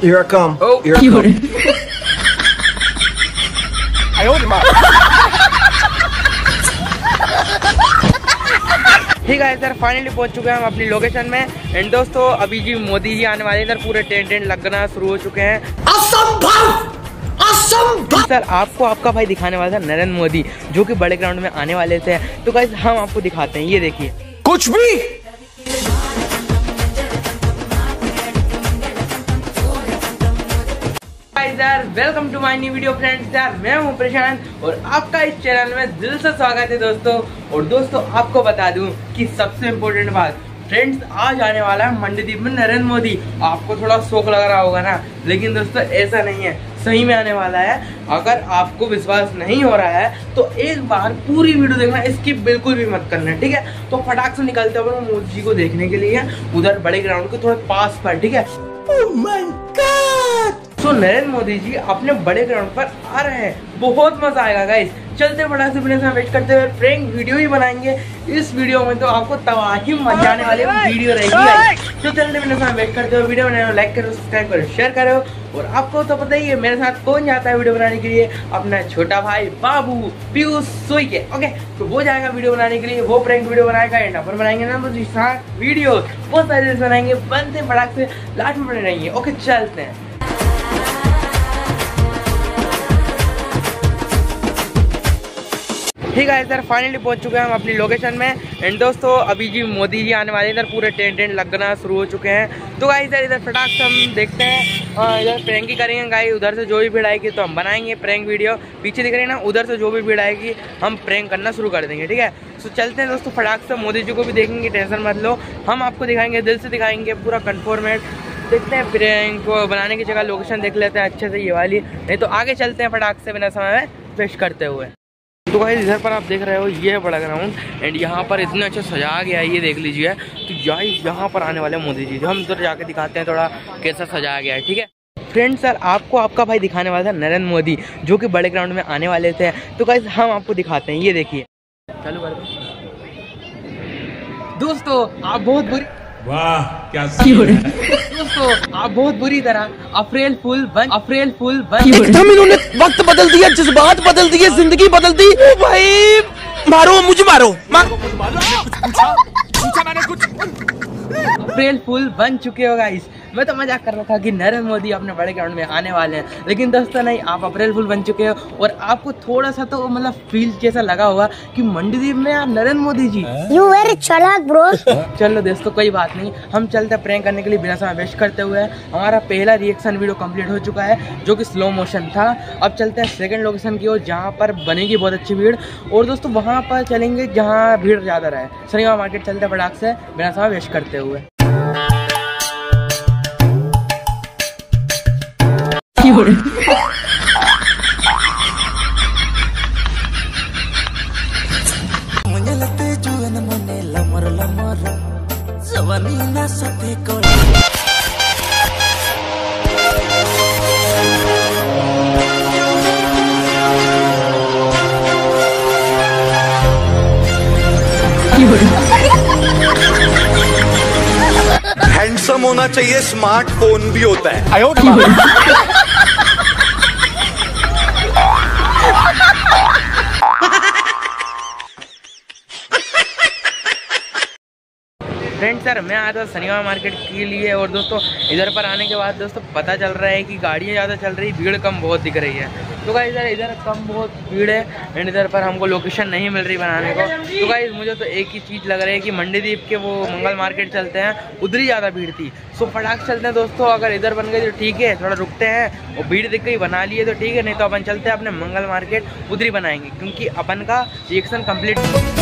Here I come. Oh, here I come. ठीक है sir, finally पहुंच चुके हैं हम अपनी लोकेशन में। एंड दोस्तों अभी जी मोदी जी आने वाले हैं, इधर पूरे टेंट लगना शुरू हो चुके हैं। असंभव असंभव सर, आपको आपका भाई दिखाने वाला था नरेंद्र मोदी, जो कि बड़े ग्राउंड में आने वाले थे। तो गाइस हम आपको दिखाते हैं, ये देखिए। कुछ भी यार, welcome to my new video friends. यार मैं हूं प्रशांत और आपका इस चैनल में दिल से स्वागत है दोस्तों। और दोस्तों आपको बता दूं कि सबसे इम्पोर्टेंट बात फ्रेंड्स, आज आने वाला है मंडीदीप में नरेंद्र मोदी। आपको थोड़ा शौक लग रहा होगा ना, लेकिन दोस्तों ऐसा नहीं है, सही में आने वाला है। अगर आपको विश्वास नहीं हो रहा है तो एक बार पूरी वीडियो देखना, स्किप बिल्कुल भी मत करना, ठीक है। तो फटाक से निकलते हुए मोदी जी को देखने के लिए उधर बड़े ग्राउंड के थोड़े पास पर, ठीक है। Oh my God! तो नरेंद्र मोदी जी अपने बड़े ग्राउंड पर आ रहे हैं, बहुत मजा आएगा गाइस। चलते बड़ा से बिना वेट करते हुए प्रैंक वीडियो ही बनाएंगे। इस वीडियो में तो आपको तबाही मचाने वाली वीडियो रहेगी गाइस। तो चलते बिना वेट करते हुए वीडियो बनाने, लाइक करो, सब्सक्राइब करो, शेयर करो। और आपको तो पता ही है मेरे साथ कौन जाता है वीडियो बनाने के लिए, अपना छोटा भाई बाबू पीयूष सोई के। ओके, तो वो जाएगा वीडियो बनाने के लिए, वो प्रैंक वीडियो बनाएगा। एंड अपन बनाएंगे ना तो वीडियो बहुत सारे बनाएंगे, बनते फटाक से लास्ट में बने रहेंगे। ओके चलते हैं। ठीक है सर, फाइनली पहुंच चुके हैं हम अपनी लोकेशन में। एंड दोस्तों अभी जी मोदी जी आने वाले हैं, इधर पूरे टेंट लगना शुरू हो चुके हैं। तो गाइस इधर फटाक से हम देखते हैं, इधर प्रैंक ही करेंगे गाइस। उधर से जो भी भीड़ आएगी तो हम बनाएंगे प्रैंक वीडियो। पीछे दिख रही है ना, उधर से जो भी भीड़ आएगी हम प्रैंक करना शुरू कर देंगे, ठीक है। तो चलते हैं दोस्तों फटाक से, मोदी जी को भी देखेंगे, टेंशन मत लो, हम आपको दिखाएंगे, दिल से दिखाएंगे, पूरा कन्फर्मेट। देखते हैं प्रैंक को बनाने की जगह लोकेशन देख लेते हैं अच्छे से, ये वाली। नहीं तो आगे चलते हैं फटाक से बिना समय वेस्ट करते हुए। तो गाइस इधर पर आप देख रहे हो, ये है बड़ा ग्राउंड। एंड यहाँ पर इतना अच्छा सजाया गया है, ये देख लीजिए। तो यहाँ पर आने वाले मोदी जी, हम उधर जाके दिखाते हैं थोड़ा कैसा सजाया गया है, ठीक है। फ्रेंड सर, आपको आपका भाई दिखाने वाला था नरेंद्र मोदी, जो कि बड़े ग्राउंड में आने वाले थे। तो गाइस हम आपको दिखाते हैं, ये देखिए। चालू कर दो दोस्तों, आप बहुत बुरी, वाह क्या दोस्तों आप बहुत बुरी तरह अप्रैल फूल बन एकदम इन्होंने वक्त बदल दिया, जज्बात बदल दिए, जिंदगी बदल दी। ओ भाई मारो मुझे, मारो पूछा मैंने कुछ। अप्रैल फूल बन चुके हो गाइस। मैं तो मजाक कर रहा था कि नरेंद्र मोदी अपने बड़े ग्राउंड में आने वाले हैं, लेकिन दोस्तों नहीं, आप अप्रैल फूल बन चुके हो। और आपको थोड़ा सा तो मतलब फील जैसा लगा होगा कि मंडीदीप में आप नरेंद्र मोदी जी। You very चालाक ब्रो। चलो दोस्तों कोई बात नहीं, हम चलते हैं प्रैंक करने के लिए बिना समय वेस्ट करते हुए। हमारा पहला रिएक्शन वीडियो कंप्लीट हो चुका है, जो कि स्लो मोशन था। अब चलते हैं सेकंड लोकेशन की ओर, जहाँ पर बनेगी बहुत अच्छी भीड़। और दोस्तों वहाँ पर चलेंगे जहाँ भीड़ ज़्यादा रहे। शनिवार मार्केट चलते हैं फटाक से बिना समय वेस्ट करते हुए। हैंडसम होना चाहिए, स्मार्टफोन भी होता है। फ्रेंड्स सर, मैं आया था शनिवार मार्केट के लिए। और दोस्तों इधर पर आने के बाद दोस्तों पता चल रहा है कि गाड़ियाँ ज़्यादा चल रही, भीड़ कम बहुत दिख रही है। तो गाइस इधर कम बहुत भीड़ है। एंड इधर पर हमको लोकेशन नहीं मिल रही बनाने को। तो गाइस मुझे तो एक ही चीज़ लग रही है कि मंडीदीप के वो मंगल मार्केट चलते हैं, उधर ही ज़्यादा भीड़ थी। सो फटाक चलते हैं दोस्तों, अगर इधर बन गई तो ठीक है, थोड़ा रुकते हैं और भीड़ दिख गई बना लिए तो ठीक है, नहीं तो अपन चलते हैं अपने मंगल मार्केट, उधर ही बनाएंगे, क्योंकि अपन का रिएक्शन कम्प्लीट।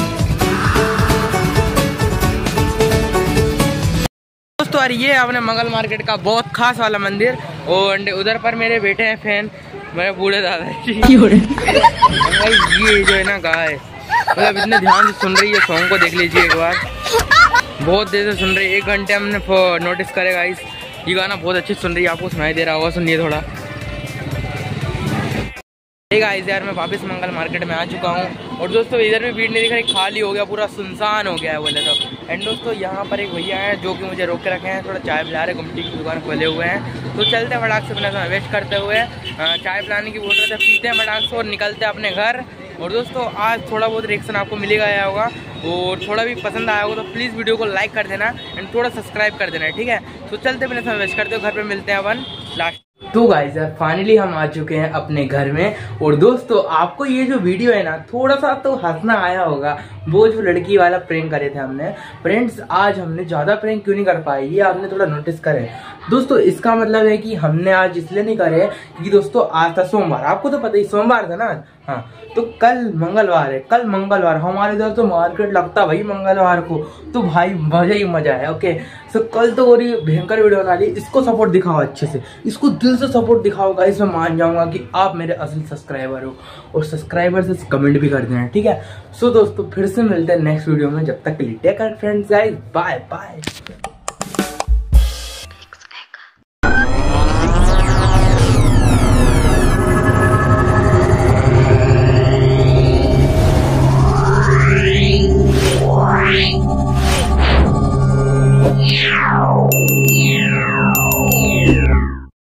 दोस्तों और ये अपने मंगल मार्केट का बहुत खास वाला मंदिर। और उधर पर मेरे बेटे हैं फैन, मेरे बूढ़े दादाजी। ये जो है ना गाय, मतलब इतने ध्यान से सुन रही है सॉन्ग को, देख लीजिए एक बार, बहुत देर से सुन रही है। 1 घंटे हमने नोटिस करेगा इस, ये गाना बहुत अच्छी सुन रही है, आपको सुनाई दे रहा होगा, सुनिए थोड़ा। गाइस यार मैं वापस मंगल मार्केट में आ चुका हूँ और दोस्तों इधर भी भीड़ नहीं दिख रही, खाली हो गया, पूरा सुनसान हो गया है बोले तो। एंड दोस्तों यहाँ पर एक भैया हैं जो कि मुझे रोक के रखे हैं, थोड़ा चाय पिला रहे, गुमटी की दुकान खोले हुए हैं। तो चलते हैं फटाक से, बिना समय वेस्ट करते हुए चाय पिलाने की बोल रहे थे, पीते हैं फटाक से और निकलते हैं अपने घर। और दोस्तों आज थोड़ा बहुत रिएक्शन आपको मिलेगा आया होगा और थोड़ा भी पसंद आया होगा तो प्लीज़ वीडियो को लाइक कर देना एंड थोड़ा सब्सक्राइब कर देना, ठीक है। तो चलते बिना समय वेस्ट करते हो, घर पे मिलते हैं अपन लास्ट। तो गाइस यार फाइनली हम आ चुके हैं अपने घर में। और दोस्तों आपको ये जो वीडियो है ना, थोड़ा सा तो हंसना आया होगा, वो जो लड़की वाला प्रैंक करे थे हमने। फ्रेंड्स आज हमने ज़्यादा प्रैंक क्यों नहीं कर पाए, ये आपने थोड़ा नोटिस करें दोस्तों। इसका मतलब है कि हमने आज इसलिए नहीं करे क्योंकि दोस्तों आज था सोमवार, आपको तो पता ही सोमवार था ना। हाँ तो कल मंगलवार है, कल मंगलवार हमारे इधर तो मार्केट लगता भाई मंगलवार को, तो भाई मजा ही मजा है। ओके सो कल तो और भयंकर वीडियो बना ली, इसको सपोर्ट दिखाओ अच्छे से, इसको दिल से सपोर्ट दिखाओ गाइस, मैं मान जाऊंगा कि आप मेरे असल सब्सक्राइबर हो। और सब्सक्राइबर से कमेंट भी कर देना, ठीक है। सो दोस्तों फिर से मिलते हैं नेक्स्ट वीडियो में, जब तक के लिए take care friends guys, bye bye. Yeah.